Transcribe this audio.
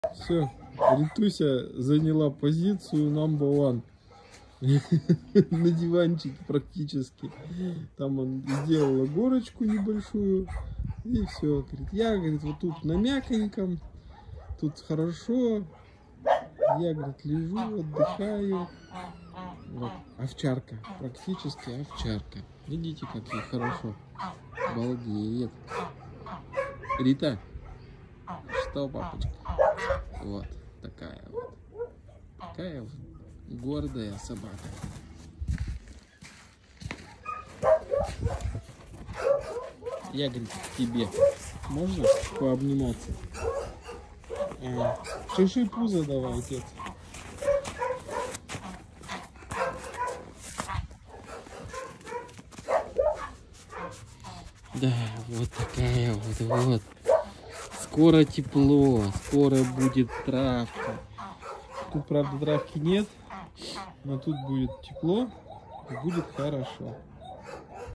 Все, Ритуся заняла позицию number one. На диванчике практически. Там он сделала горочку небольшую. И все. Говорит, я, говорит, вот тут на мягеньком. Тут хорошо. Я, говорит, лежу, отдыхаю. Вот. Овчарка. Практически овчарка. Видите, как ей хорошо. Балдеет. Рита. Что, папочка? Вот. Такая вот. Такая вот гордая собака. Я, говорит, к тебе. Можно пообниматься? Шиши пузо давай, отец. Да, вот такая вот. Скоро тепло, скоро будет травка. Тут, правда, травки нет, но тут будет тепло и будет хорошо.